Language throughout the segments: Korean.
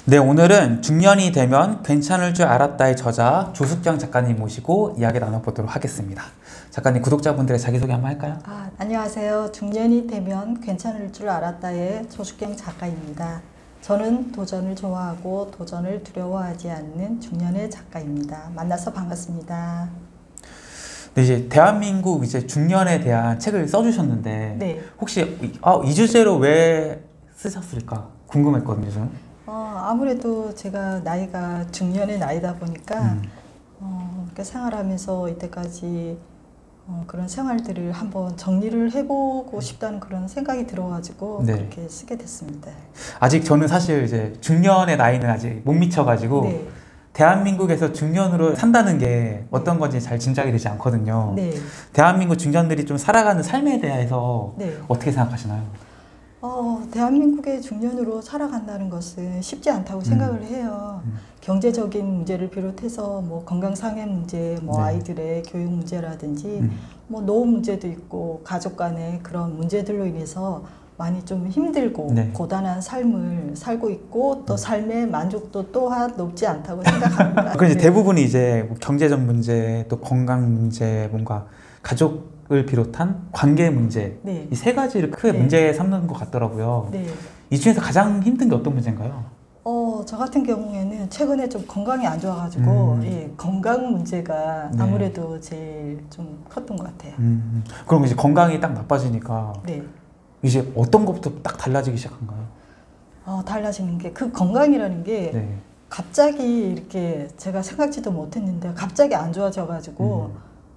네, 오늘은 중년이 되면 괜찮을 줄 알았다의 저자 조숙경 작가님 모시고 이야기 나눠보도록 하겠습니다. 작가님, 구독자분들의 자기소개 한번 할까요? 안녕하세요. 중년이 되면 괜찮을 줄 알았다의 조숙경 작가입니다. 저는 도전을 좋아하고 도전을 두려워하지 않는 중년의 작가입니다. 만나서 반갑습니다. 네, 이제 대한민국 중년에 대한 책을 써주셨는데 네. 혹시 이 주제로 왜 쓰셨을까 궁금했거든요, 저는. 아무래도 제가 나이가 중년의 나이다 보니까 이렇게 생활하면서 이때까지 그런 생활들을 한번 정리를 해보고 싶다는 그런 생각이 들어가지고 네. 그렇게 쓰게 됐습니다. 아직 저는 사실 이제 중년의 나이는 아직 못 미쳐가지고 네. 대한민국에서 중년으로 산다는 게 어떤 건지 잘 짐작이 되지 않거든요. 네. 대한민국 중년들이 좀 살아가는 삶에 대해서 네. 어떻게 생각하시나요? 대한민국의 중년으로 살아간다는 것은 쉽지 않다고 생각을 해요. 경제적인 문제를 비롯해서 뭐 건강상의 문제, 뭐 네. 아이들의 교육 문제라든지 뭐 노후 문제도 있고 가족 간의 그런 문제들로 인해서 많이 좀 힘들고 네. 고단한 삶을 살고 있고 또 삶의 만족도 또한 높지 않다고 생각합니다. 그럼 이제 네. 대부분이 이제 뭐 경제적 문제, 또 건강 문제, 뭔가 가족을 비롯한 관계 문제, 네. 이 세 가지를 크게 네. 문제에 삼는 것 같더라고요. 네. 이 중에서 가장 힘든 게 어떤 문제인가요? 저 같은 경우에는 최근에 좀 건강이 안 좋아가지고 예, 건강 문제가 네. 아무래도 제일 좀 컸던 것 같아요. 그럼 이제 건강이 딱 나빠지니까 네. 이제 어떤 것부터 딱 달라지기 시작한가요? 달라지는 게 그 건강이라는 게 네. 갑자기 이렇게 제가 생각지도 못했는데 갑자기 안 좋아져가지고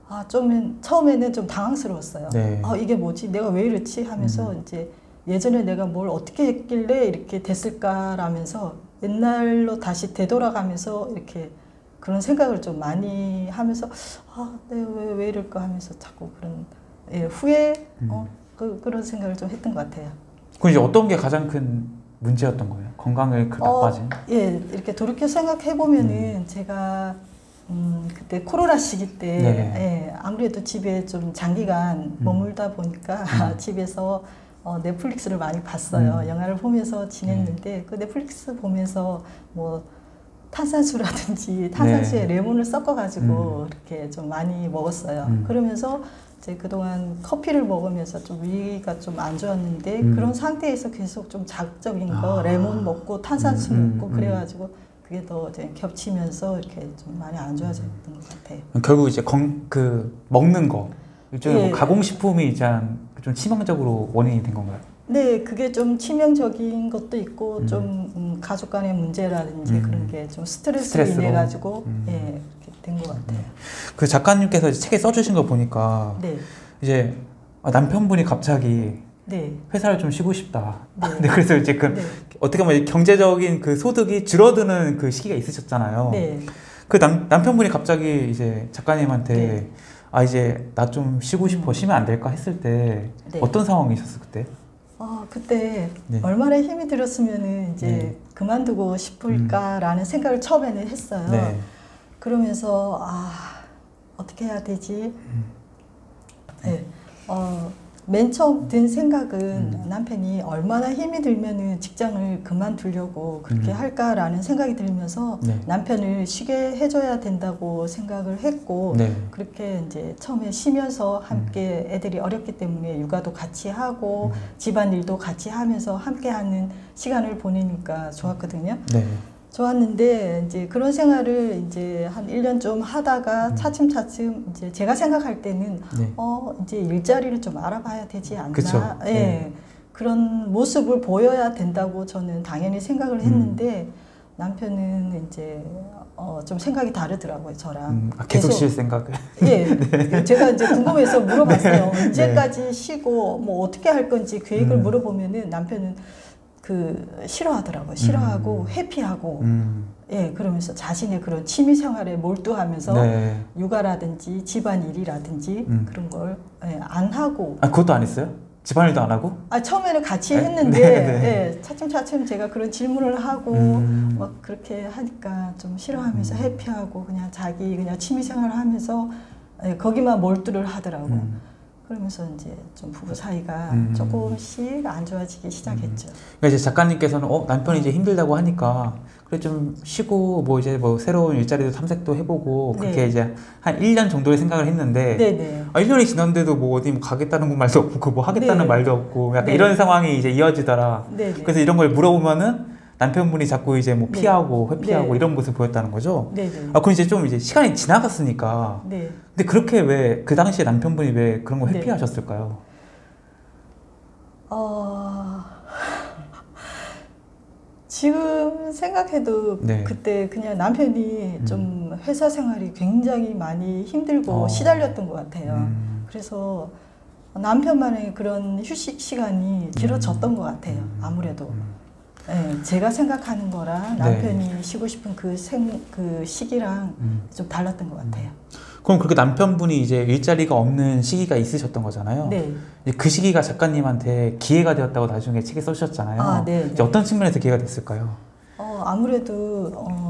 처음에는 좀 당황스러웠어요. 네. 이게 뭐지? 내가 왜 이렇지? 하면서 이제 예전에 내가 뭘 어떻게 했길래 이렇게 됐을까라면서 옛날로 다시 되돌아가면서 이렇게 그런 생각을 좀 많이 하면서 내가 왜 이럴까 하면서 자꾸 그런 후회 그런 생각을 좀 했던 것 같아요. 그럼 이제 어떤 게 가장 큰 문제였던 거예요? 건강을 나빠진? 예, 이렇게 돌이켜 생각해 보면은 제가 그때 코로나 시기 때 네. 예, 아무래도 집에 좀 장기간 머물다 보니까 집에서 넷플릭스를 많이 봤어요. 영화를 보면서 지냈는데 그 넷플릭스 보면서 뭐 탄산수라든지 탄산수에 레몬을 섞어가지고 이렇게 좀 많이 먹었어요. 그러면서 이제 그동안 커피를 먹으면서 좀 위가 좀 안 좋았는데 그런 상태에서 계속 좀 자극적인 거 레몬 먹고 탄산수 먹고 그래가지고 그게 더 이제 겹치면서 이렇게 좀 많이 안 좋아졌던 것 같아요. 결국 이제 먹는 거 일종의 예. 뭐 가공식품이 이제 좀 치명적으로 원인이 된 건가요? 네, 그게 좀 치명적인 것도 있고 좀 가족 간의 문제라든지 그런 게 좀 스트레스로 인해 가지고 예, 이렇게 된 것 같아요. 그 작가님께서 이제 책에 써주신 거 보니까 네, 이제 남편분이 갑자기 네, 회사를 좀 쉬고 싶다. 네. 네, 그래서 이제 네. 어떻게 보면 경제적인 그 소득이 줄어드는 그 시기가 있으셨잖아요. 네. 그 남편분이 갑자기 이제 작가님한테 네. 이제 나 좀 쉬고 싶어, 쉬면 안 될까 했을 때 네. 어떤 상황이셨어요 그때? 그때 네. 얼마나 힘이 들었으면은 이제 네. 그만두고 싶을까라는 생각을 처음에는 했어요. 네. 그러면서 어떻게 해야 되지? 네. 맨 처음 든 생각은 남편이 얼마나 힘이 들면은 직장을 그만두려고 그렇게 할까라는 생각이 들면서 네. 남편을 쉬게 해줘야 된다고 생각을 했고 네. 그렇게 이제 처음에 쉬면서 함께 애들이 어렸기 때문에 육아도 같이 하고 집안일도 같이 하면서 함께하는 시간을 보내니까 좋았거든요. 네. 좋았는데 이제 그런 생활을 이제 한 1년 좀 하다가 차츰차츰 이제 제가 생각할 때는 네. 이제 일자리를 좀 알아봐야 되지 않나. 그쵸. 예. 네. 그런 모습을 보여야 된다고 저는 당연히 생각을 했는데 남편은 이제 좀 생각이 다르더라고요, 저랑. 계속 쉴 생각을. 예. 네. 제가 이제 궁금해서 물어봤어요. 네. 언제까지 쉬고 뭐 어떻게 할 건지 계획을 물어보면은 남편은 싫어하더라고요. 싫어하고 회피하고 예, 그러면서 자신의 그런 취미 생활에 몰두하면서 네. 육아라든지 집안일이라든지 그런 걸 안 하고 그것도 안 했어요? 집안일도 안 하고? 처음에는 같이 네? 했는데 네. 예, 차츰차츰 제가 그런 질문을 하고 막 그렇게 하니까 좀 싫어하면서 회피하고 그냥 자기 그냥 취미 생활을 하면서 거기만 몰두를 하더라고. 그러면서 이제 좀 부부 사이가 조금씩 안 좋아지기 시작했죠. 그러니까 이제 작가님께서는 남편이 이제 힘들다고 하니까 그래 좀 쉬고 뭐 이제 뭐 새로운 일자리도 탐색도 해보고 그렇게 네. 이제 한 1년 정도의 생각을 했는데 네네. 1년이 지났는데도 뭐 어디 뭐 가겠다는 말도 없고 뭐 하겠다는 네. 말도 없고 약간 네. 이런 상황이 이제 이어지더라. 네네. 그래서 이런 걸 물어보면은 남편분이 자꾸 이제 뭐 네. 피하고 회피하고 네. 이런 모습을 보였다는 거죠. 네네. 그럼 이제 좀 이제 시간이 지나갔으니까. 네. 근데 그렇게 왜 그 당시에 남편분이 왜 그런 거 네. 회피하셨을까요? 지금 생각해도 네. 그때 그냥 남편이 좀 회사 생활이 굉장히 많이 힘들고 시달렸던 것 같아요. 그래서 남편만의 그런 휴식 시간이 길어졌던 것 같아요. 아무래도. 네, 제가 생각하는 거랑 남편이 쉬고 싶은 그 시기랑 좀 달랐던 것 같아요. 그럼 그렇게 남편분이 이제 일자리가 없는 시기가 있으셨던 거잖아요. 네. 이제 그 시기가 작가님한테 기회가 되었다고 나중에 책에 써주셨잖아요. 아, 네. 이제 어떤 측면에서 기회가 됐을까요? 아무래도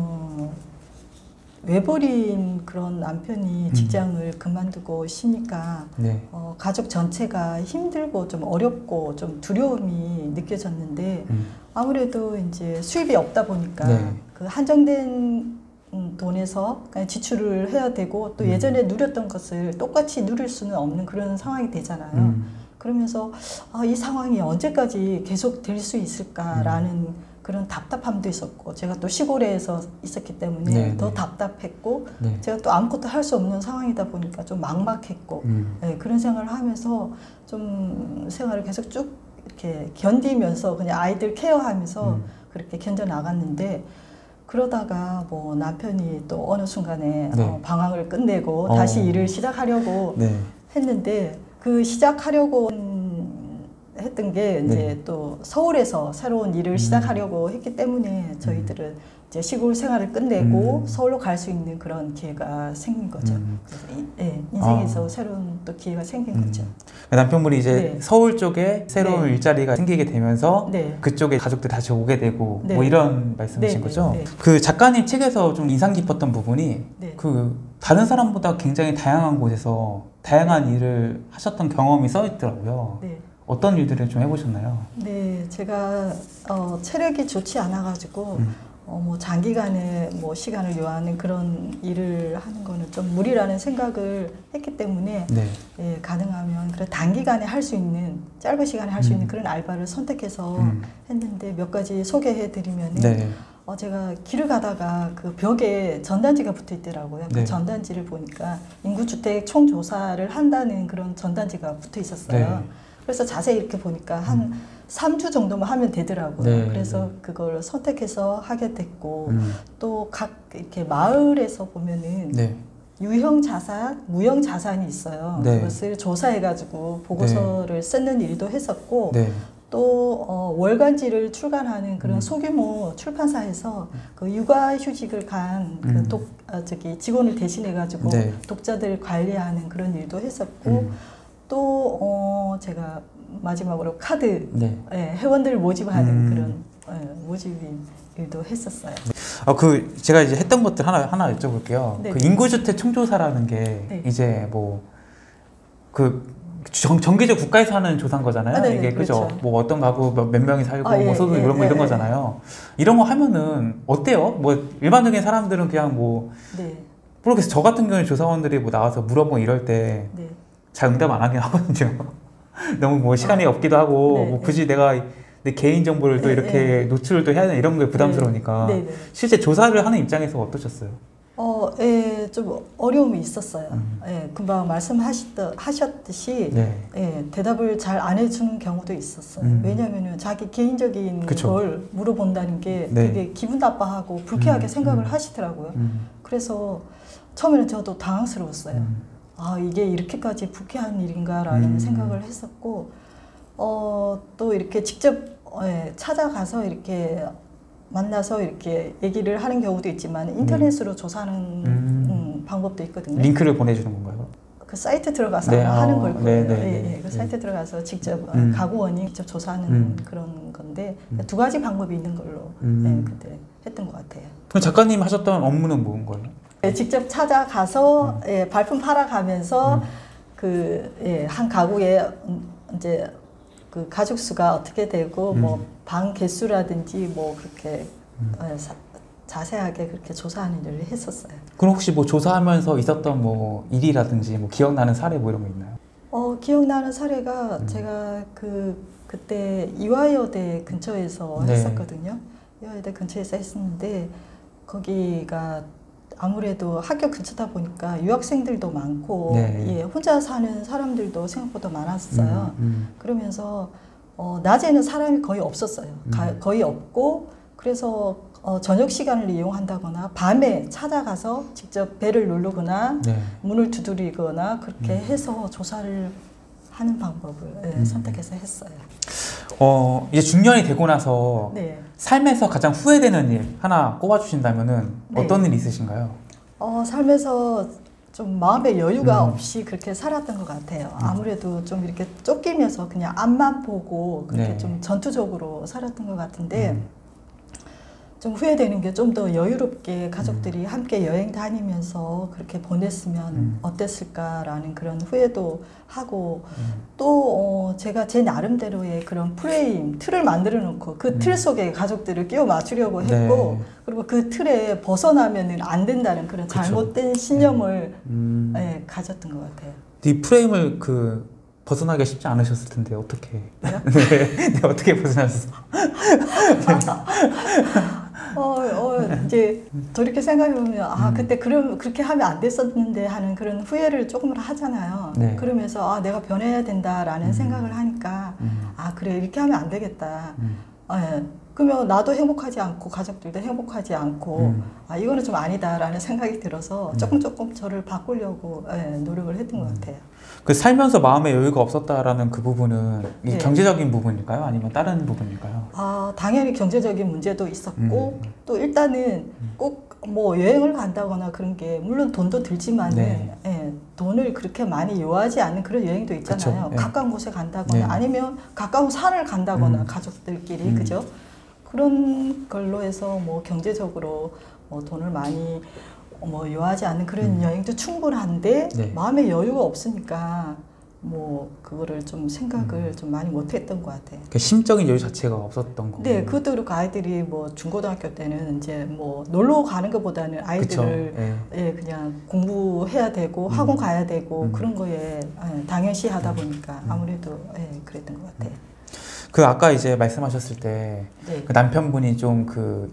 외벌이인 그런 남편이 직장을 그만두고 쉬니까 네. 가족 전체가 힘들고 좀 어렵고 좀 두려움이 느껴졌는데 아무래도 이제 수입이 없다 보니까 네. 그 한정된 돈에서 그냥 지출을 해야 되고 또 예전에 누렸던 것을 똑같이 누릴 수는 없는 그런 상황이 되잖아요. 그러면서 이 상황이 언제까지 계속 될 수 있을까라는 그런 답답함도 있었고 제가 또 시골에서 있었기 때문에 네, 더 네. 답답했고 네. 제가 또 아무것도 할 수 없는 상황이다 보니까 좀 막막했고 네, 그런 생활을 하면서 좀 생활을 계속 쭉 이렇게 견디면서 그냥 아이들 케어하면서 그렇게 견뎌 나갔는데 그러다가 뭐 남편이 또 어느 순간에 네. 방황을 끝내고 다시 일을 시작하려고 네. 했는데 그 시작하려고 했던 게 이제 네. 또 서울에서 새로운 일을 시작하려고 했기 때문에 저희들은 이제 시골 생활을 끝내고 서울로 갈 수 있는 그런 기회가 생긴 거죠. 그래서 인생에서 새로운 또 기회가 생긴 거죠. 남편분이 이제 네. 서울 쪽에 새로운 네. 일자리가 생기게 되면서 네. 그쪽에 가족들 다시 오게 되고 네. 뭐 이런 말씀이신 네, 거죠? 네, 네. 그 작가님 책에서 좀 인상 깊었던 부분이 네. 그 다른 사람보다 굉장히 다양한 곳에서 다양한 일을 하셨던 경험이 써 있더라고요. 네. 어떤 일들을 좀 해보셨나요? 네, 제가 체력이 좋지 않아가지고 뭐 장기간의 뭐 시간을 요하는 그런 일을 하는 거는 좀 무리라는 생각을 했기 때문에 네. 예, 가능하면 그래 단기간에 할 수 있는 짧은 시간에 할 수 있는 그런 알바를 선택해서 했는데 몇 가지 소개해드리면은 네. 제가 길을 가다가 그 벽에 전단지가 붙어 있더라고요. 네. 그 전단지를 보니까 인구주택 총조사를 한다는 그런 전단지가 붙어 있었어요. 네. 그래서 자세히 이렇게 보니까 한 3주 정도만 하면 되더라고요. 네, 그래서 네. 그걸 선택해서 하게 됐고 또 각 이렇게 마을에서 보면은 네. 유형 자산, 무형 자산이 있어요. 네. 그것을 조사해가지고 보고서를 쓰는 일도 했었고 네. 또 월간지를 출간하는 그런 소규모 출판사에서 그 육아휴직을 간 그 직원을 대신해가지고 네. 독자들을 관리하는 그런 일도 했었고 또 제가 마지막으로 카드 네. 회원들을 모집하는 그런 모집인 일도 했었어요. 그 제가 이제 했던 것들 하나 여쭤볼게요. 네. 그 인구주택 총조사라는 게 네. 이제 뭐 그 정기적 국가에서 하는 조사인 거잖아요. 네네, 이게 그죠? 그렇죠. 뭐 어떤 가구 몇 명이 살고 예, 뭐 소득 예, 이런 거 예, 이런 예. 거잖아요. 이런 거 하면은 어때요? 뭐 일반적인 사람들은 그냥 뭐 네, 모르겠어요. 저 같은 경우에 조사원들이 뭐 나와서 물어보고 이럴 때 잘 네, 응답 안 하긴 하거든요. 너무 뭐 시간이 없기도 하고 네, 뭐 네. 굳이 내가 내 개인 정보를 또 네, 이렇게 네. 노출을 또 해야 되나 이런 게 부담스러우니까 네, 네. 실제 조사를 하는 입장에서 어떠셨어요? 좀 어려움이 있었어요. 금방 말씀하셨듯이 네. 대답을 잘 안 해주는 경우도 있었어요. 왜냐하면 자기 개인적인 그쵸. 걸 물어본다는 게 네. 되게 기분 나빠하고 불쾌하게 생각을 하시더라고요. 그래서 처음에는 저도 당황스러웠어요. 이게 이렇게까지 불쾌한 일인가라는 생각을 했었고 또 이렇게 직접 찾아가서 이렇게 만나서 이렇게 얘기를 하는 경우도 있지만 인터넷으로 조사하는 방법도 있거든요. 링크를 보내주는 건가요? 그 사이트 들어가서 네, 아마 하는 걸 거예요. 네. 그 사이트 들어가서 직접 가구원이 직접 조사하는 그런 건데 두 가지 방법이 있는 걸로 그때 했던 것 같아요. 그럼 작가님 하셨던 업무는 뭔 거예요? 직접 찾아가서 발품 팔아가면서 한 가구에 이제 그 가족 수가 어떻게 되고 뭐 방 개수라든지 뭐 그렇게 자세하게 그렇게 조사하는 일을 했었어요. 그럼 혹시 뭐 조사하면서 있었던 뭐 일이라든지 뭐 기억나는 사례 뭐 이런 거 있나요? 기억나는 사례가 제가 그때 이화여대 근처에서 네. 했었거든요. 이화여대 근처에서 했었는데 거기가 아무래도 학교 근처다 보니까 유학생들도 많고 네. 혼자 사는 사람들도 생각보다 많았어요. 그러면서 낮에는 사람이 거의 없었어요. 거의 없고 그래서 저녁 시간을 이용한다거나 밤에 찾아가서 직접 벨을 누르거나 네. 문을 두드리거나 그렇게 해서 조사를 하는 방법을 선택해서 했어요. 이제 중년이 되고 나서 네. 삶에서 가장 후회되는 일 하나 꼽아주신다면은 네. 어떤 일이 있으신가요? 삶에서 좀 마음의 여유가 없이 그렇게 살았던 것 같아요. 아무래도 좀 이렇게 쫓기면서 그냥 앞만 보고 그렇게 네. 좀 전투적으로 살았던 것 같은데 좀 후회되는 게 좀 더 여유롭게 가족들이 함께 여행 다니면서 그렇게 보냈으면 어땠을까라는 그런 후회도 하고 또 제가 제 나름대로의 그런 프레임, 틀을 만들어 놓고 그 틀 속에 가족들을 끼워 맞추려고 했고 네. 그리고 그 틀에 벗어나면은 안 된다는 그런 그쵸. 잘못된 신념을 가졌던 것 같아요. 이 프레임을 벗어나기가 쉽지 않으셨을 텐데 어떻게? 그래요? 네, 어떻게 벗어나셨어요? 이제 돌이켜 생각해보면 그때 그렇게 하면 안 됐었는데 하는 그런 후회를 조금은 하잖아요. 네. 그러면서 내가 변해야 된다라는 생각을 하니까 그래 이렇게 하면 안 되겠다. 그러면 나도 행복하지 않고 가족들도 행복하지 않고 이거는 좀 아니다라는 생각이 들어서 조금 저를 바꾸려고 노력을 했던 것 같아요. 그 살면서 마음의 여유가 없었다라는 그 부분은 이게 네. 경제적인 부분일까요? 아니면 다른 부분일까요? 당연히 경제적인 문제도 있었고 또 일단은 꼭 뭐 여행을 간다거나 그런 게 물론 돈도 들지만은 네. 돈을 그렇게 많이 요하지 않는 그런 여행도 있잖아요. 그쵸, 네. 가까운 곳에 간다거나 네. 아니면 가까운 산을 간다거나 가족들끼리 그죠? 그런 걸로 해서 뭐 경제적으로 돈을 많이 요하지 않는 그런 여행도 충분한데 네. 마음의 여유가 없으니까 뭐 그거를 좀 생각을 좀 많이 못했던 것 같아요. 그 심적인 여유 자체가 없었던 거고. 네, 그것도 그렇고 아이들이 뭐 중고등학교 때는 이제 뭐 놀러 가는 것보다는 아이들을 그쵸. 그냥 공부해야 되고 학원 가야 되고 그런 거에 당연시 하다 보니까 아무래도 그랬던 것 같아요. 그 아까 이제 말씀하셨을 때 네. 그 남편분이 좀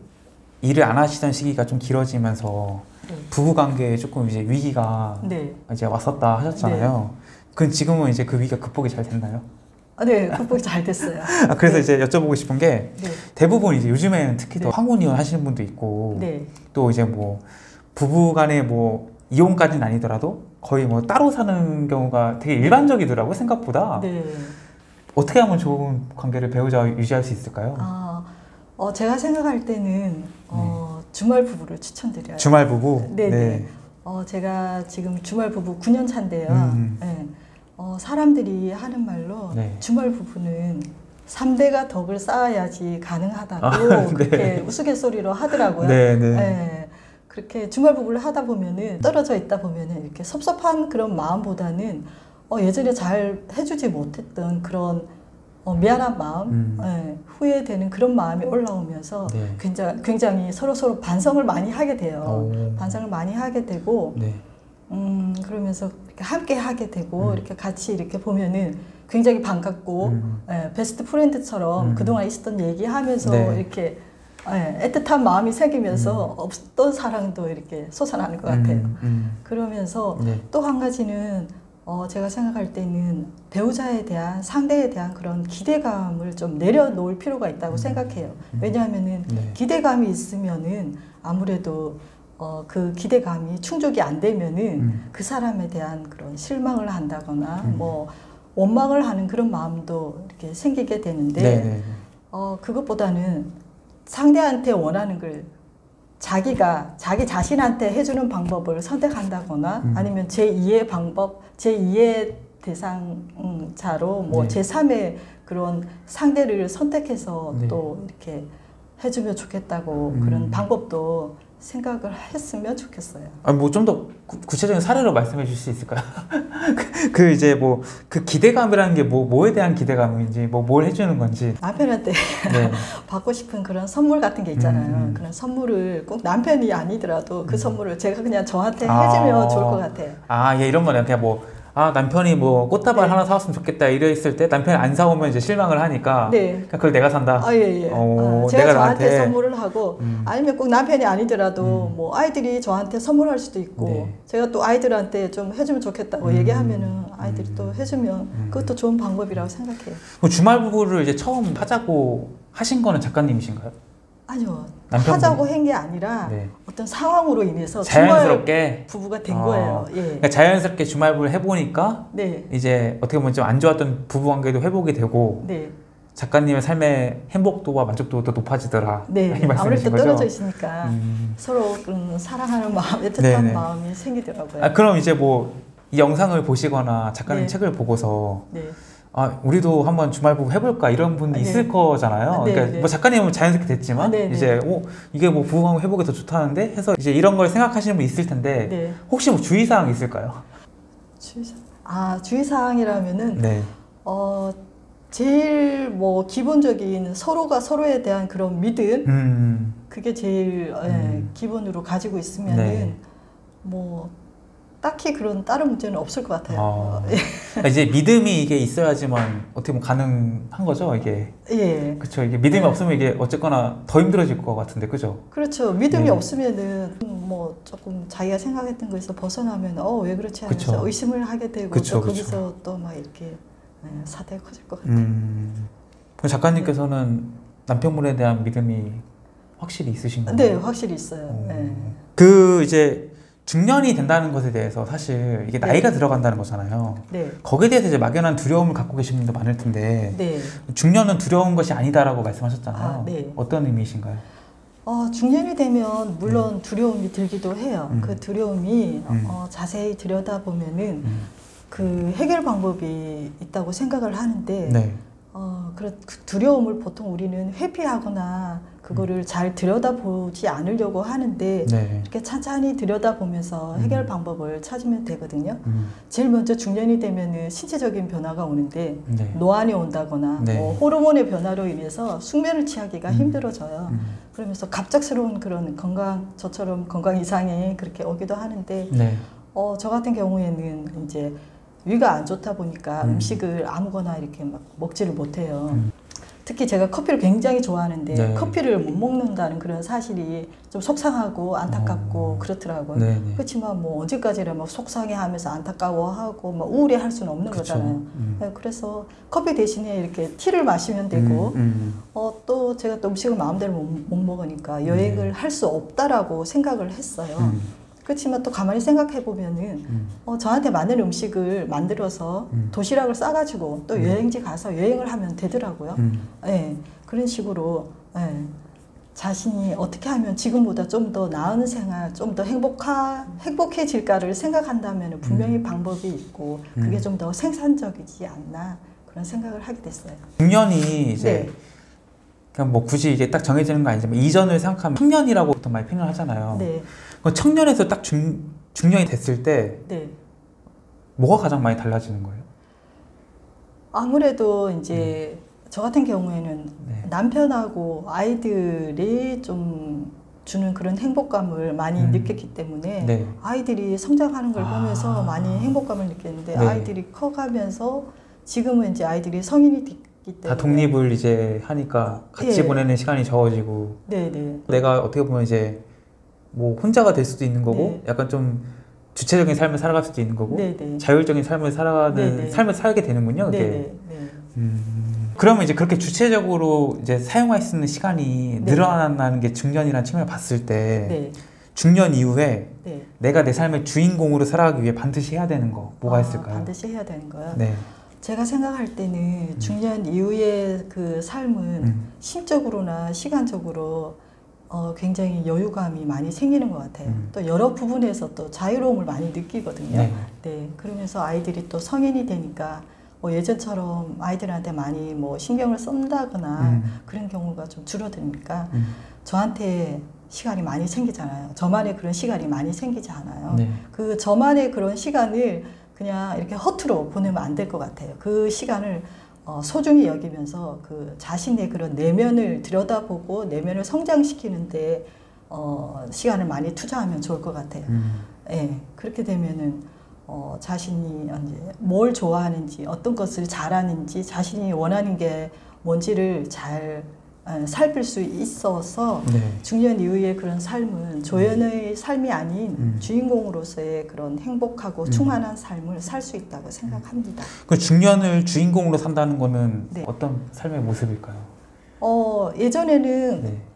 일을 안 하시던 시기가 좀 길어지면서 네. 부부 관계에 조금 이제 위기가 네. 이제 왔었다 하셨잖아요. 그럼 지금은 이제 그 위기가 극복이 잘 됐나요? 네, 극복이 잘 됐어요. 그래서 네. 이제 여쭤보고 싶은 게 네. 대부분 이제 요즘에는 특히 또 네. 황혼 이혼 하시는 분도 있고 네. 또 이제 뭐 부부 간에 뭐 이혼까지는 아니더라도 거의 뭐 따로 사는 경우가 되게 일반적이더라고요, 생각보다. 네. 어떻게 하면 좋은 관계를 배우자와 유지할 수 있을까요? 제가 생각할 때는 주말 부부를 추천드려요. 주말 부부? 네네. 제가 지금 주말 부부 9년 차인데요. 네. 사람들이 하는 말로 네. 주말 부부는 3대가 덕을 쌓아야지 가능하다고 네. 그렇게 우스갯소리로 하더라고요. 네, 네. 네. 그렇게 주말 부부를 하다 보면은 떨어져 있다 보면은 이렇게 섭섭한 그런 마음보다는 예전에 잘 해주지 못했던 그런 미안한 마음, 후회되는 그런 마음이 올라오면서 네. 굉장히 서로 반성을 많이 하게 돼요. 오. 반성을 많이 하게 되고, 네. 그러면서 이렇게 함께 하게 되고, 이렇게 같이 이렇게 보면은 굉장히 반갑고, 베스트 프렌드처럼 그동안 있었던 얘기하면서 네. 이렇게 애틋한 마음이 생기면서 없던 사랑도 이렇게 솟아나는 것 같아요. 그러면서 네. 또 한 가지는 제가 생각할 때는 배우자에 대한 상대에 대한 그런 기대감을 좀 내려놓을 필요가 있다고 생각해요. 왜냐하면은 네. 기대감이 있으면은 아무래도 그 기대감이 충족이 안 되면은 그 사람에 대한 그런 실망을 한다거나 뭐 원망을 하는 그런 마음도 이렇게 생기게 되는데 네, 네. 그것보다는 상대한테 원하는 걸 자기 자신한테 해주는 방법을 선택한다거나 아니면 제2의 방법, 제2의 대상자로 뭐 네. 제3의 그런 상대를 선택해서 네. 또 이렇게 해주면 좋겠다고 그런 방법도 생각을 했으면 좋겠어요. 아, 뭐 좀 더 구체적인 사례로 말씀해 주실 수 있을까요? 그 이제 뭐 그 기대감이라는 게 뭐에 대한 기대감인지 뭐 뭘 해주는 건지. 남편한테 네. 받고 싶은 그런 선물 같은 게 있잖아요. 그런 선물을 꼭 남편이 아니더라도 그 선물을 제가 그냥 저한테 해주면 좋을 것 같아요. 아, 예, 이런 거네요. 그냥 뭐, 아, 남편이 뭐 꽃다발 네. 하나 사왔으면 좋겠다 이랬을 때 남편이 안 사오면 이제 실망을 하니까 네. 그냥 그걸 내가 산다. 아, 예, 예. 제가 내가 저한테 나한테 선물을 하고 아니면 꼭 남편이 아니더라도 뭐 아이들이 저한테 선물할 수도 있고 네. 제가 또 아이들한테 좀 해주면 좋겠다고 얘기하면은 아이들이 또 해주면 그것도 좋은 방법이라고 생각해요. 그럼 주말 부부를 이제 처음 하자고 하신 거는 작가님이신가요? 아니요. 남편분이? 하자고 한 게 아니라 네. 어떤 상황으로 인해서 자연스럽게 주말 부부가 된 거예요. 예. 그러니까 자연스럽게 주말 부부를 해보니까 네. 이제 어떻게 보면 좀 안 좋았던 부부 관계도 회복이 되고 네. 작가님의 삶의 행복도와 만족도도 높아지더라. 네. 이 말씀이신 아무래도 거죠? 떨어져 있으니까 서로 그런 사랑하는 마음, 애틋한 네네. 마음이 생기더라고요. 아, 그럼 이제 뭐 이 영상을 보시거나 작가님 네. 책을 보고서 네. 아, 우리도 한번 주말 부부 해볼까 이런 분이 네. 있을 거잖아요. 네, 그러니까 네. 뭐 작가님은 자연스럽게 됐지만 네, 네. 이제 이게 뭐 부부관계 회복에 더 좋다는데 해서 이제 이런 걸 생각하시는 분 있을 텐데 네. 혹시 뭐 주의사항 있을까요? 주의사항이라면은 네. 제일 뭐 기본적인 서로가 서로에 대한 그런 믿음 그게 제일 기본으로 가지고 있으면은 네. 뭐 딱히 그런 다른 문제는 없을 것 같아요. 이제 믿음이 이게 있어야지만 어떻게 보면 가능한 거죠, 이게. 예. 그렇죠. 이게 믿음이 네. 없으면 이게 어쨌거나 더 힘들어질 것 같은데, 그죠? 그렇죠. 믿음이 네. 없으면은 뭐 조금 자기가 생각했던 거에서 벗어나면 왜 그렇지 하면서 그쵸. 의심을 하게 되고 그쵸, 또 그쵸. 거기서 또 막 이렇게 사태가 커질 것 같아요. 그럼 작가님께서는 남편분에 대한 믿음이 확실히 있으신가요? 네, 확실히 있어요. 네. 그 이제 중년이 된다는 것에 대해서 사실 이게 네. 나이가 들어간다는 거잖아요. 네. 거기에 대해서 이제 막연한 두려움을 갖고 계신 분도 많을 텐데 네. 중년은 두려운 것이 아니다라고 말씀하셨잖아요. 아, 네. 어떤 의미이신가요? 중년이 되면 물론 두려움이 들기도 해요. 그 두려움이 자세히 들여다보면은 그 해결 방법이 있다고 생각을 하는데 네. 그 두려움을 보통 우리는 회피하거나 그거를 잘 들여다보지 않으려고 하는데 네. 이렇게 찬찬히 들여다보면서 해결 방법을 찾으면 되거든요. 음. 제일 먼저 중년이 되면은 신체적인 변화가 오는데 네. 노안이 온다거나 네. 뭐 호르몬의 변화로 인해서 숙면을 취하기가 힘들어져요. 그러면서 갑작스러운 그런 저처럼 건강 이상이 그렇게 오기도 하는데 네. 저 같은 경우에는 이제 위가 안 좋다 보니까 음식을 아무거나 이렇게 막 먹지를 못해요. 특히 제가 커피를 굉장히 좋아하는데 네. 커피를 못 먹는다는 그런 사실이 좀 속상하고 안타깝고 그렇더라고요. 네, 네. 그렇지만 뭐 언제까지나 막 속상해하면서 안타까워하고 막 우울해할 수는 없는 그쵸. 거잖아요. 그래서 커피 대신에 이렇게 티를 마시면 되고 또 제가 또 음식을 마음대로 못 먹으니까 여행을 할 수 없다라고 생각을 했어요. 그렇지만 또 가만히 생각해 보면은 저한테 맞는 음식을 만들어서 도시락을 싸가지고 또 여행지 가서 여행을 하면 되더라고요. 예, 그런 식으로 자신이 어떻게 하면 지금보다 좀 더 나은 생활, 좀 더 행복해질까를 생각한다면 분명히 방법이 있고 그게 좀 더 생산적이지 않나 그런 생각을 하게 됐어요. 중년이 이제 네. 그냥 뭐 굳이 이게 딱 정해지는 거 아니지만 이전을 생각하면 청년이라고 보통 많이 표현을 하잖아요. 네, 그 청년에서 딱 중년이 됐을 때 네. 뭐가 가장 많이 달라지는 거예요? 아무래도 이제 저 같은 경우에는 네. 남편하고 아이들이 좀 주는 그런 행복감을 많이 느꼈기 때문에 네. 아이들이 성장하는 걸 보면서 많이 행복감을 느꼈는데 네. 아이들이 커가면서 지금은 이제 아이들이 성인이 됐기 때문에 다 독립을 이제 하니까 같이 예. 보내는 시간이 적어지고 네네. 내가 어떻게 보면 이제 뭐 혼자가 될 수도 있는 거고 네. 약간 좀 주체적인 삶을 살아갈 수도 있는 거고 네네. 자율적인 삶을 살아가는 네네. 삶을 살게 되는군요. 그게. 네네. 네. 그러면 이제 그렇게 주체적으로 이제 사용할 수 있는 시간이 네. 늘어난다는 게 중년이라는 측면을 봤을 때 네. 중년 이후에 네. 내가 내 삶의 주인공으로 살아가기 위해 반드시 해야 되는 거 뭐가 있을까요? 반드시 해야 되는 거요. 네. 제가 생각할 때는 중년 이후의 그 삶은 심적으로나 시간적으로 굉장히 여유감이 많이 생기는 것 같아요. 또 여러 부분에서 또 자유로움을 많이 느끼거든요. 네. 네. 그러면서 아이들이 또 성인이 되니까 뭐 예전처럼 아이들한테 많이 뭐 신경을 쓴다거나 그런 경우가 좀 줄어드니까 저한테 시간이 많이 생기잖아요. 저만의 그런 시간이 많이 생기지 않아요. 네. 그 저만의 그런 시간을 그냥 이렇게 허투루 보내면 안 될 것 같아요. 그 시간을 소중히 여기면서 그 자신의 그런 내면을 들여다보고 내면을 성장시키는데 시간을 많이 투자하면 좋을 것 같아요. 예, 그렇게 되면은 자신이 이제 뭘 좋아하는지, 어떤 것을 잘하는지, 자신이 원하는 게 뭔지를 잘 살필 수 있어서 네. 중년 이후의 그런 삶은 조연의 삶이 아닌 주인공으로서의 그런 행복하고 충만한 삶을 살 수 있다고 생각합니다. 그 중년을 주인공으로 산다는 거는 네. 어떤 삶의 모습일까요? 예전에는 네.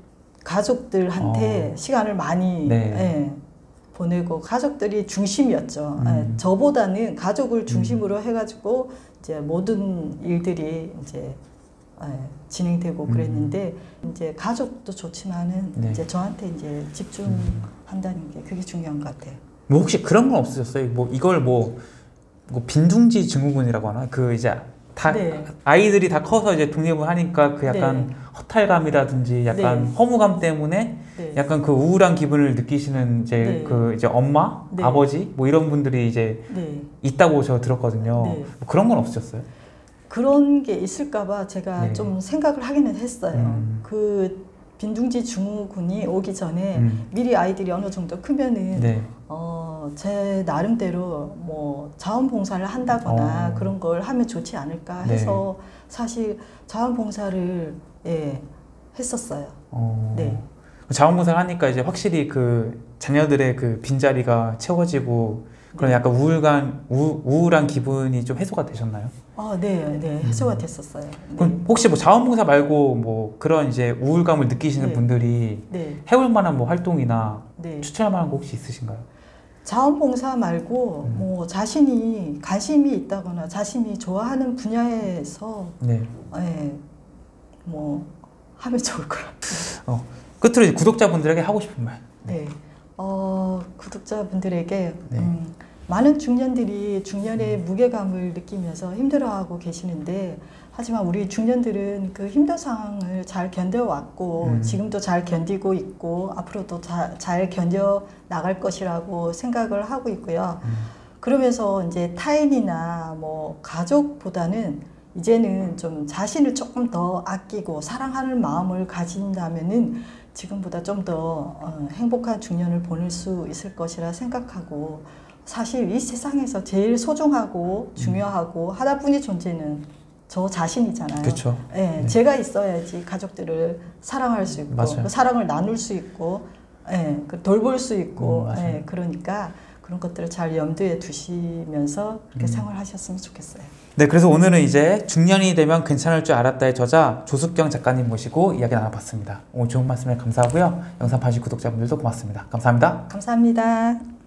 가족들한테 시간을 많이 네. 보내고 가족들이 중심이었죠. 저보다는 가족을 중심으로 해가지고 이제 모든 일들이 이제 진행되고 그랬는데 이제 가족도 좋지만은 네. 이제 저한테 이제 집중한다는 게 그게 중요한 것 같아요. 뭐 혹시 그런 건 없으셨어요? 뭐 이걸 뭐 빈둥지 증후군이라고 하나? 그 이제 다 네. 아이들이 다 커서 이제 독립을 하니까 그 약간 네. 허탈감이라든지 약간 네. 허무감 때문에 네. 약간 그 우울한 기분을 느끼시는 이제 네. 그 이제 엄마, 네. 아버지 뭐 이런 분들이 이제 네. 있다고 저 들었거든요. 네. 뭐 그런 건 없으셨어요? 그런 게 있을까봐 제가 네. 좀 생각을 하기는 했어요. 그 빈둥지 증후군이 오기 전에 미리 아이들이 어느 정도 크면은 네. 제 나름대로 뭐 자원봉사를 한다거나 그런 걸 하면 좋지 않을까 해서 사실 자원봉사를 했었어요. 네. 자원봉사를 하니까 이제 확실히 그 자녀들의 그 빈자리가 채워지고 그런 약간 우울한 기분이 좀 해소가 되셨나요? 네, 해소가 됐었어요. 그럼 혹시 뭐 자원봉사 말고 뭐 그런 이제 우울감을 느끼시는 네. 분들이 네. 해볼 만한 뭐 활동이나 네. 추천할 만한 거 혹시 있으신가요? 자원봉사 말고 뭐 자신이 관심이 있다거나 자신이 좋아하는 분야에서 네. 뭐 하면 좋을 것 같아요. 끝으로 이제 구독자분들에게 하고 싶은 말. 네. 구독자분들에게 네. 많은 중년들이 중년의 무게감을 느끼면서 힘들어하고 계시는데 하지만 우리 중년들은 그 힘든 상황을 잘 견뎌왔고 지금도 잘 견디고 있고 앞으로도 잘 견뎌 나갈 것이라고 생각을 하고 있고요. 그러면서 이제 타인이나 뭐 가족보다는 이제는 좀 자신을 조금 더 아끼고 사랑하는 마음을 가진다면은 지금보다 좀 더 행복한 중년을 보낼 수 있을 것이라 생각하고 사실 이 세상에서 제일 소중하고 중요하고 하나뿐인 존재는 저 자신이잖아요. 그렇죠. 네, 제가 있어야지 가족들을 사랑할 수 있고 그 사랑을 나눌 수 있고 돌볼 수 있고 그러니까 그런 것들을 잘 염두에 두시면서 그렇게 생활하셨으면 좋겠어요. 네, 그래서 오늘은 이제 중년이 되면 괜찮을 줄 알았다의 저자 조숙경 작가님 모시고 이야기 나눠봤습니다. 오늘 좋은 말씀에 감사하고요. 영상 봐주신 구독자분들도 고맙습니다. 감사합니다. 감사합니다.